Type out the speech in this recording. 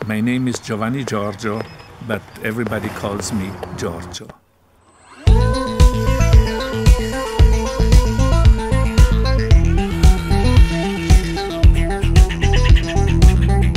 My name is Giovanni Giorgio, but everybody calls me Giorgio.